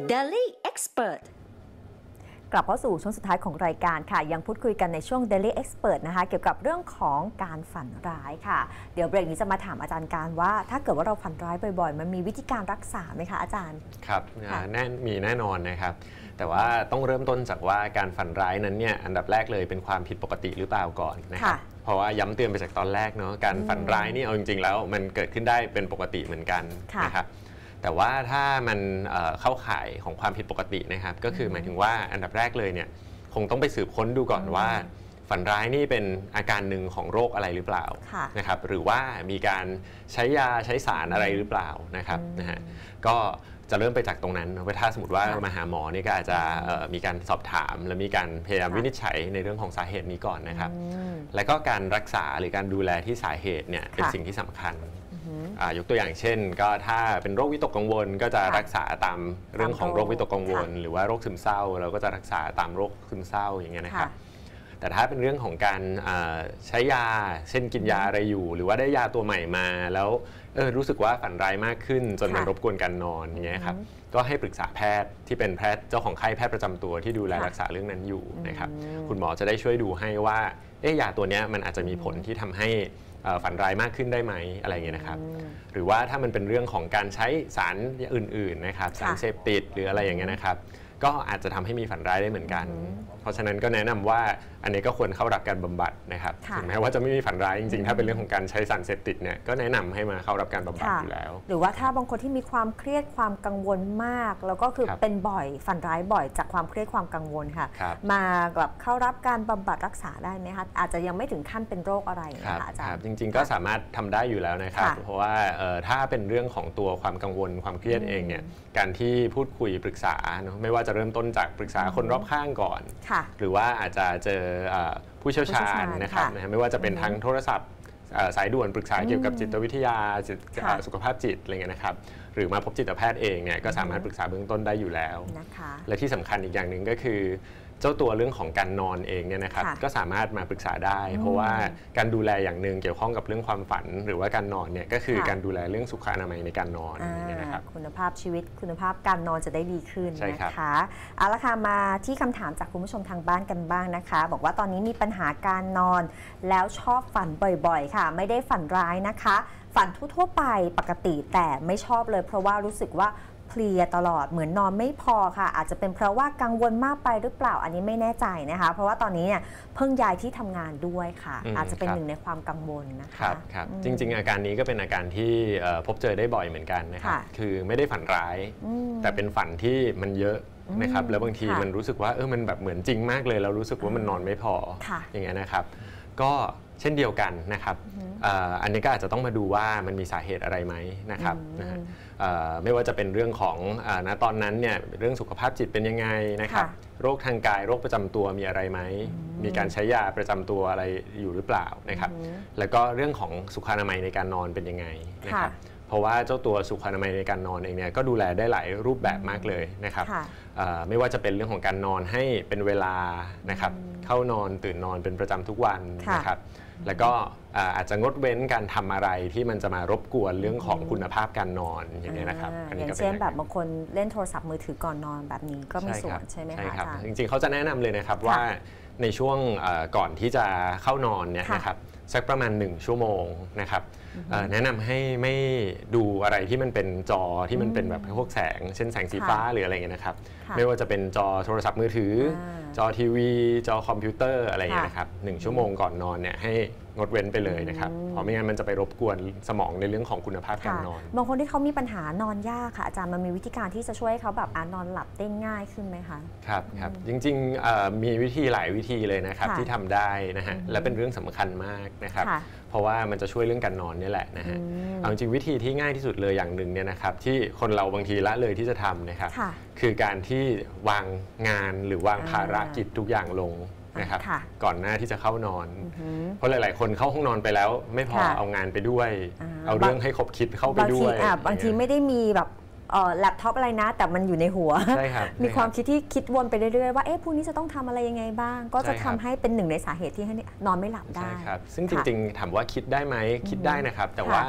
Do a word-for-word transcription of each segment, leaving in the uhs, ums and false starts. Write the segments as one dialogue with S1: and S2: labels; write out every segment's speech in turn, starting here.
S1: Daily Expert กลับเข้าสู่ช่วงสุดท้ายของรายการค่ะยังพูดคุยกันในช่วง Daily Expert นะคะเกี่ยวกับเรื่องของการฝันร้ายค่ะเดี๋ยวเบรกนี้จะมาถามอาจารย์การว่าถ้าเกิดว่าเราฝันร้ายบ่อยๆมันมีวิธีการรักษาไหมคะอาจารย์
S2: ครับแน่มีแน่นอนนะครับแต่ว่าต้องเริ่มต้นจากว่าการฝันร้ายนั้นเนี่ยอันดับแรกเลยเป็นความผิดปกติหรือเปล่าก่อนนะครับเพราะว่าย้ำเตือนไปจากตอนแรกเนาะการฝันร้ายนี่เอาจริงๆแล้วมันเกิดขึ้นได้เป็นปกติเหมือนกันนะครับแต่ว่าถ้ามันเข้าข่ายของความผิดปกตินะครับก็คือหมายถึงว่าอันดับแรกเลยเนี่ยคงต้องไปสืบค้นดูก่อนว่าฝันร้ายนี่เป็นอาการหนึ่งของโรคอะไรหรือเปล่านะครับหรือว่ามีการใช้ยาใช้สารอะไรหรือเปล่านะครับนะฮะก็จะเริ่มไปจากตรงนั้นถ้าสมมติว่ามาหาหมอนี่ก็อาจจะมีการสอบถามและมีการพยายามวินิจฉัยในเรื่องของสาเหตุนี้ก่อนนะครับแล้วก็การรักษาหรือการดูแลที่สาเหตุเนี่ยเป็นสิ่งที่สำคัญยกตัวอย่างเช่นก็ถ้าเป็นโรควิตกกังวลก็จะรักษาตามเรื่องของโรควิตกกังวลหรือว่าโรคซึมเศร้าเราก็จะรักษาตามโรคซึมเศร้าอย่างเงี้ยนะครับแต่ถ้าเป็นเรื่องของการใช้ยาเช่นกินยาอะไรอยู่หรือว่าได้ยาตัวใหม่มาแล้วเออรู้สึกว่าฝันร้ายมากขึ้นจนมันรบกวนการนอนอย่างเงี้ยครับก็ให้ปรึกษาแพทย์ที่เป็นแพทย์เจ้าของไข้แพทย์ประจำตัวที่ดูแลรักษาเรื่องนั้นอยู่นะครับคุณหมอจะได้ช่วยดูให้ว่าเอ๊ะยาตัวนี้มันอาจจะมีผลที่ทำให้ฝันร้ายมากขึ้นได้ไหมอะไรเงี้ยนะครับหรือว่าถ้ามันเป็นเรื่องของการใช้สารอื่นๆนะครับสารเสพติดหรืออะไรอย่างเงี้ยนะครับก็อาจจะทำให้มีฝันร้ายได้เหมือนกันเพราะฉะนั้นก็แนะนำว่าอันนี้ก็ควรเข้ารับการบำบัดนะครับถึงแม้ว่าจะไม่มีฝันร้ายจริงๆถ้าเป็นเรื่องของการใช้สารเสพติดเนี่ยก็แนะนำให้มาเข้ารับการบำบัดอยู่แล้ว
S1: หรือว่าถ้าบางคนที่มีความเครียดความกังวลมากแล้วก็คือเป็นบ่อยฝันร้ายบ่อยจากความเครียดความกังวลค่ะมาแบบเข้ารับการบำบัดรักษาได้ไหมคะอาจจะยังไม่ถึงขั้นเป็นโรคอะไรนะคะอาจารย์
S2: จริงๆก็สามารถทำได้อยู่แล้วนะครับเพราะว่าถ้าเป็นเรื่องของตัวความกังวลความเครียดเองเนี่ยการที่พูดคุยปรึกษาเนาะไม่ว่าจะเริ่มต้นจากปรึกษาคนรอบข้างก่อนหรือว่าอาจจะเจอผู้เชี่ยวชาญนะครับไม่ว่าจะเป็นทั้งโทรศัพท์สายด่วนปรึกษาเกี่ยวกับจิตวิทยาสุขภาพจิตอะไรเงี้ยนะครับหรือมาพบจิตแพทย์เองเนี่ยก็สามารถปรึกษาเบื้องต้นได้อยู่แล้วและที่สำคัญอีกอย่างหนึ่งก็คือเจ้าตัวเรื่องของการนอนเองเนี่ยนะครับก็สามารถมาปรึกษาได้เพราะว่าการดูแลอย่างหนึ่งเกี่ยวข้องกับเรื่องความฝันหรือว่าการนอนเนี่ยก็คือการดูแลเรื่องสุขอนามัยในการนอนนะครับ
S1: คุณภาพชีวิตคุณภาพการนอนจะได้ดีขึ้นนะคะเอาละค่ะมาที่คำถามจากคุณผู้ชมทางบ้านกันบ้างนะคะบอกว่าตอนนี้มีปัญหาการนอนแล้วชอบฝันบ่อยๆค่ะไม่ได้ฝันร้ายนะคะฝันทั่วๆไปปกติแต่ไม่ชอบเลยเพราะว่ารู้สึกว่าเพลียตลอดเหมือนนอนไม่พอค่ะอาจจะเป็นเพราะว่ากังวลมากไปหรือเปล่าอันนี้ไม่แน่ใจนะคะเพราะว่าตอนนี้เนี่ยเพิ่งย้ายที่ทำงานด้วยค่ะอาจจะเป็นหนึ่งในความกังวลนะคะ
S2: ครับครับจริงๆอาการนี้ก็เป็นอาการที่พบเจอได้บ่อยเหมือนกันนะครับคือไม่ได้ฝันร้ายแต่เป็นฝันที่มันเยอะนะครับแล้วบางทีมันรู้สึกว่าเออมันแบบเหมือนจริงมากเลยเรารู้สึกว่ามันนอนไม่พออย่างเงี้ยนะครับก็เช่นเดียวกันนะครับอันนี้ก็อาจจะต้องมาดูว่ามันมีสาเหตุอะไรไหมนะครับไม่ว่าจะเป็นเรื่องของณตอนนั้นเนี่ยเรื่องสุขภาพจิตเป็นยังไงนะครับโรคทางกายโรคประจำตัวมีอะไรไหมมีการใช้ยาประจำตัวอะไรอยู่หรือเปล่านะครับแล้วก็เรื่องของสุขอนามัยในการนอนเป็นยังไงนะครับเพราะว่าเจ้าตัวสุขอนามัยในการนอนเองเนี่ยก็ดูแลได้หลายรูปแบบมากเลยนะครับไม่ว่าจะเป็นเรื่องของการนอนให้เป็นเวลานะครับเข้านอนตื่นนอนเป็นประจำทุกวันนะครับแล้วก็อาจจะงดเว้นการทำอะไรที่มันจะมารบกวนเรื่องของคุณภาพการนอนอย่างนี้นะครับ
S1: อย่างเช่นแบบบางคนเล่นโทรศัพท์มือถือก่อนนอนแบบนี้ก็มีส่วนใช่ไหมคะอาจารย์
S2: จริงๆเขาจะแนะนำเลยนะครับว่าในช่วงก่อนที่จะเข้านอนเนี่ยนะครับสักประมาณหนึ่งชั่วโมงนะครับแนะนำให้ไม่ดูอะไรที่มันเป็นจอที่มันเป็นแบบพวกแสงเช่นแสงสีฟ้าหรืออะไรเงี้ยนะครับไม่ว่าจะเป็นจอโทรศัพท์มือถือจอทีวีจอคอมพิวเตอร์อะไรเงี้ยนะครับหนึ่งชั่วโมงก่อนนอนเนี่ยให้งดเว้นไปเลยนะครับเพราะไม่งั้นมันจะไปรบกวนสมองในเรื่องของคุณภาพการนอน
S1: บางคนที่เขามีปัญหานอนยากค่ะอาจารย์มันมีวิธีการที่จะช่วยให้เขาแบบนอนหลับได้ง่ายขึ้นไหมคะ
S2: ครับครับจริงๆมีวิธีหลายวิธีเลยนะครับที่ทำได้นะฮะและเป็นเรื่องสำคัญมากนะครับเพราะว่ามันจะช่วยเรื่องการนอนนี่แหละนะฮะเอาจริงวิธีที่ง่ายที่สุดเลยอย่างหนึ่งเนี่ยนะครับที่คนเราบางทีละเลยที่จะทำนะครับคือการที่วางงานหรือวางภารกิจทุกอย่างลงนะครับก่อนหน้าที่จะเข้านอนเพราะหลายๆคนเข้าห้องนอนไปแล้วไม่พอเอางานไปด้วยเอาเรื่องให้ครบคิดเข้าไปด้วย
S1: บางทีไม่ได้มีแบบแล็ปท็อปอะไรนะแต่มันอยู่ในหัวมีความคิดที่คิดวนไปเรื่อยๆว่าเอ๊ะพรุ่งนี้จะต้องทำอะไรยังไงบ้างก็จะทำให้เป็นหนึ่งในสาเหตุที่ให้นอนไม่หลับได้
S2: ครับซึ่งจริงๆถามว่าคิดได้ไหมคิดได้นะครับแต่ว่า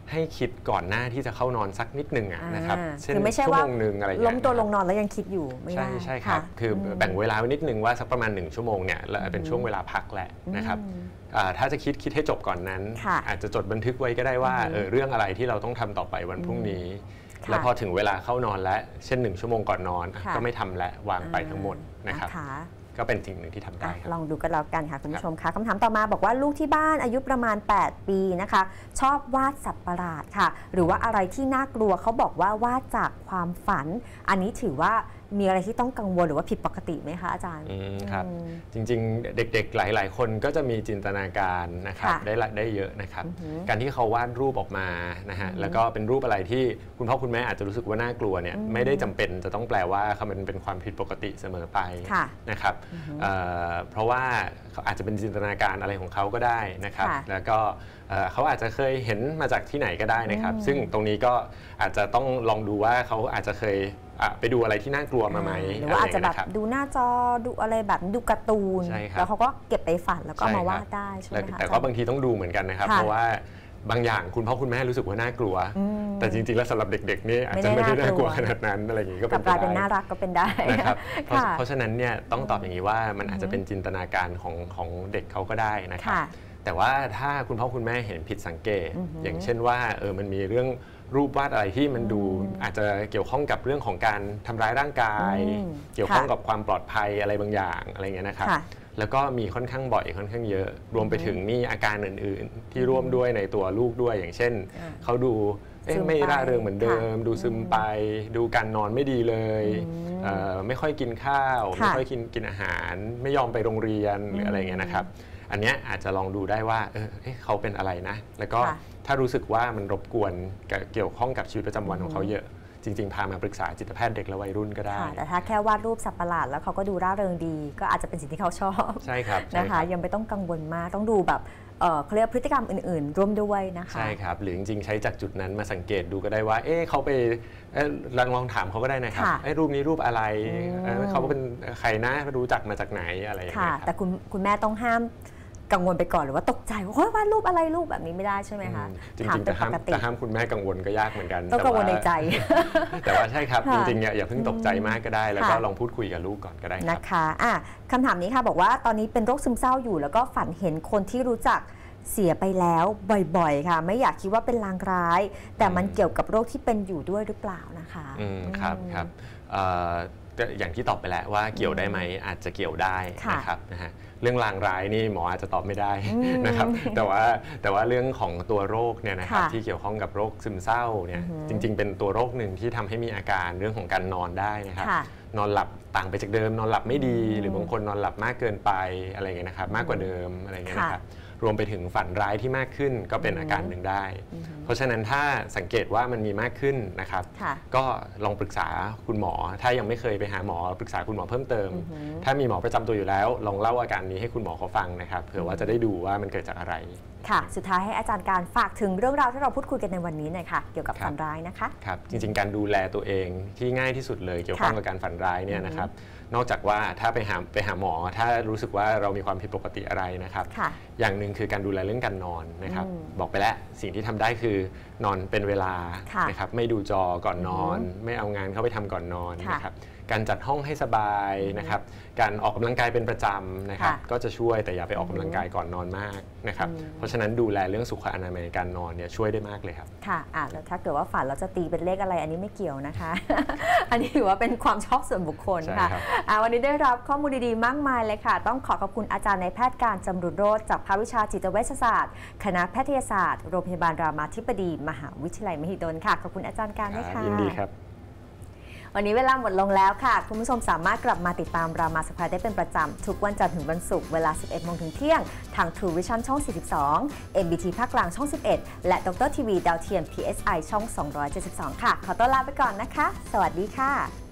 S2: ให้คิดก่อนหน้าที่จะเข้านอนสักนิดหนึ่งนะครับเช่นชั่วโมงหนึ่งอะไรอย่างเงี้ย
S1: ล้มตัวลงนอนแล้วยังคิดอยู่ไม่ได้
S2: ใช่ใช่ครับคือแบ่งเวลาไว้นิดนึงว่าสักประมาณหนึ่งชั่วโมงเนี่ยเป็นช่วงเวลาพักแหละนะครับถ้าจะคิดคิดให้จบก่อนนั้นอาจจะจดบันทึกไว้ก็ได้ว่าเรื่องอะไรที่เราต้องทำต่อไปวันพรุ่งนี้แล้วพอถึงเวลาเข้านอนแล้วเช่นหนึ่งชั่วโมงก่อนนอนก็ไม่ทำและวางไปทั้งหมดนะครับก็เป็นสิ่งหนึ่งที่ทำได้
S1: ลองดูกันแล้วกันค่ะคุณผู้ชมคะคำถามต่อมาบอกว่าลูกที่บ้านอายุประมาณแปดปีนะคะชอบวาดสัตว์ประหลาดค่ะหรือว่าอะไรที่น่ากลัวเขาบอกว่าวาดจากความฝันอันนี้ถือว่ามีอะไรที่ต้องกังวลหรือว่าผิดปกติไหมคะอาจารย์
S2: ครับจริงๆเด็กๆหลายๆคนก็จะมีจินตนาการนะครับได้ได้เยอะนะครับการที่เขาวาดรูปออกมานะฮะแล้วก็เป็นรูปอะไรที่คุณพ่อคุณแม่อาจจะรู้สึกว่าน่ากลัวเนี่ยไม่ได้จำเป็นจะต้องแปลว่ามันเป็นความผิดปกติเสมอไปนะครับเพราะว่าเขาอาจจะเป็นจินตนาการอะไรของเขาก็ได้นะครับแล้วก็เขาอาจจะเคยเห็นมาจากที่ไหนก็ได้นะครับซึ่งตรงนี้ก็อาจจะต้องลองดูว่าเขาอาจจะเคยไปดูอะไรที่น่ากลัวมาไหม
S1: หรือว่าอาจจะแบบดูหน้าจอดูอะไรแบบดูการ์ตูนแล้วเขาก็เก็บไปฝันแล้วก็มาวาดได้ใช่ไหมคะ
S2: แต่ก็บางทีต้องดูเหมือนกันนะครับเพราะว่าบางอย่างคุณพ่อคุณแม่รู้สึกว่าน่ากลัวแต่จริงๆแล้วสำหรับเด็กๆนี่อาจจะไม่ได้น่ากลัวขนาดนั้นอะไรอย่างนี้ก็เป็น
S1: ไปได้เป็นน่ารักก็เป็นได้
S2: นะครับเพราะฉะนั้นเนี่ยต้องตอบอย่างนี้ว่ามันอาจจะเป็นจินตนาการของของเด็กเขาก็ได้นะครับแต่ว่าถ้าคุณพ่อคุณแม่เห็นผิดสังเกตอย่างเช่นว่าเออมันมีเรื่องรูปวาดอะไรที่มันดูอาจจะเกี่ยวข้องกับเรื่องของการทำร้ายร่างกายเกี่ยวข้องกับความปลอดภัยอะไรบางอย่างอะไรเงี้ยนะครับแล้วก็มีค่อนข้างบ่อยค่อนข้างเยอะรวมไปถึงมีอาการอื่นๆที่ร่วมด้วยในตัวลูกด้วยอย่างเช่นเขาดูไม่ร่าเริงเหมือนเดิมดูซึมไปดูการนอนไม่ดีเลยไม่ค่อยกินข้าวไม่ค่อยกินกินอาหารไม่ยอมไปโรงเรียนหรืออะไรเงี้ยนะครับอันนี้อาจจะลองดูได้ว่าเออเขาเป็นอะไรนะแล้วก็ถ้ารู้สึกว่ามันรบกวนเกี่ยวข้องกับชีวิตประจำวันของเขาเยอะจริงๆพามาปรึกษาจิตแพทย์เด็กและวัยรุ่นก็ได้
S1: แต่ถ้าแค่วาดรูปสัตว์ประหลาดแล้วเขาก็ดูร่าเริงดีก็อาจจะเป็นสิ่งที่เขาชอบ
S2: ใช่ครับ
S1: นะคะยังไม่ต้องกังวลมากต้องดูแบบเขาเรียกพฤติกรรมอื่นๆร่วมด้วยนะคะ
S2: ใช่ครับหรือจริงๆใช้จากจุดนั้นมาสังเกตดูก็ได้ว่าเอ๊ะเขาไปลองลองถามเขาก็ได้นะครับไอ้รูปนี้รูปอะไรเขาเป็นใครนะรู้จักมาจากไหนอะไรอย่างเงี้ย
S1: แต่คุณคุณแม่ต้องห้ามกังวลไปก่อนหรือว่าตกใจว่าเฮ้ยวาดรูปอะไรรูปแบบนี้ไม่ได้ใช่ไหมคะ
S2: จริงๆจะห้ามจะห้ามคุณแม่กังวลก็ยากเหมือนกัน
S1: ต้องกังวลในใจ
S2: แต่ว่าใช่ครับจริงๆอย่าเพิ่งตกใจมากก็ได้แล้วก็ลองพูดคุยกับลูกก่อนก็ได้
S1: นะคะอ่ะคำถามนี้ค่ะบอกว่าตอนนี้เป็นโรคซึมเศร้าอยู่แล้วก็ฝันเห็นคนที่รู้จักเสียไปแล้วบ่อยๆค่ะไม่อยากคิดว่าเป็นลางร้ายแต่มันเกี่ยวกับโรคที่เป็นอยู่ด้วยหรือเปล่านะคะ
S2: อืมครับครับอย่างที่ตอบไปแล้วว่าเกี่ยวได้ไหมอาจจะเกี่ยวได้นะครับนะฮะเรื่องลางร้ายนี่หมออาจจะตอบไม่ได้นะครับแต่ว่าแต่ว่าเรื่องของตัวโรคเนี่ยนะครับที่เกี่ยวข้องกับโรคซึมเศร้าเนี่ยจริงๆเป็นตัวโรคหนึ่งที่ทำให้มีอาการเรื่องของการนอนได้นะครับนอนหลับต่างไปจากเดิมนอนหลับไม่ดีหรือบางคนนอนหลับมากเกินไปอะไรเงี้ยนะครับมากกว่าเดิมอะไรเงี้ยนะครับรวมไปถึงฝันร้ายที่มากขึ้นก็เป็นอาการหนึ่งได้เพราะฉะนั้นถ้าสังเกตว่ามันมีมากขึ้นนะครับก็ลองปรึกษาคุณหมอถ้ายังไม่เคยไปหาหมอปรึกษาคุณหมอเพิ่มเติมถ้ามีหมอประจำตัวอยู่แล้วลองเล่าอาการนี้ให้คุณหมอเขาฟังนะครับเผื่อว่าจะได้ดูว่ามันเกิดจากอะไร
S1: ค่ะสุดท้ายให้อาจารย์การฝากถึงเรื่องราวที่เราพูดคุยกันในวันนี้หน่อยค่ะเกี่ยวกับฝันร้ายนะคะ
S2: ครับจริงๆการดูแลตัวเองที่ง่ายที่สุดเลยเกี่ยวข้องกับการฝันร้ายเนี่ยนะครับนอกจากว่าถ้าไปหาไปหาหมอถ้ารู้สึกว่าเรามีความผิดปกติอะไรนะครับอย่างหนึ่งคือการดูแลเรื่องการนอนนะครับบอกไปแล้วสิ่งที่ทำได้คือนอนเป็นเวลานะครับไม่ดูจอก่อนนอนไม่เอางานเข้าไปทำก่อนนอนนะครับการจัดห้องให้สบายนะครับการออกกำลังกายเป็นประจำนะครับก็จะช่วยแต่อย่าไปออกกำลังกายก่อนนอนมากนะครับเพราะฉะนั้นดูแลเรื่องสุขอนามัยการนอนเนี่ยช่วยได้มากเลยครับ
S1: ค่ะอ่ะแล้วถ้าเกิดว่าฝันเราจะตีเป็นเลขอะไรอันนี้ไม่เกี่ยวนะคะ อันนี้ถือว่าเป็นความชอบส่วนบุคคลค่ะวันนี้ได้รับข้อมูลดีๆมากมายเลยค่ะต้องขอขอบคุณอาจารย์นายแพทย์การจำรุนโรจน์จากภาควิชาจิตเวชศาสตร์คณะแพทยศาสตร์โรงพยาบาลรามาธิบดีมหาวิทยาลัยมหิดลค่ะขอบคุณอาจารย์การด้วยค่ะ
S2: ยินดีครับ
S1: วันนี้เวลาหมดลงแล้วค่ะคุณผู้ชมสามารถกลับมาติดตามรามาสแควร์ได้เป็นประจำทุกวันจันทร์ถึงวันศุกร์เวลา สิบเอ็ดโมงถึงเที่ยงทาง True Vision ช่อง สี่สิบสอง เอ็ม บี ที ภาคกลางช่อง สิบเอ็ดและดรทีวีดาวเทียม พี เอส ไอ ช่อง สองร้อยเจ็ดสิบสองค่ะขอต้อนลาไปก่อนนะคะสวัสดีค่ะ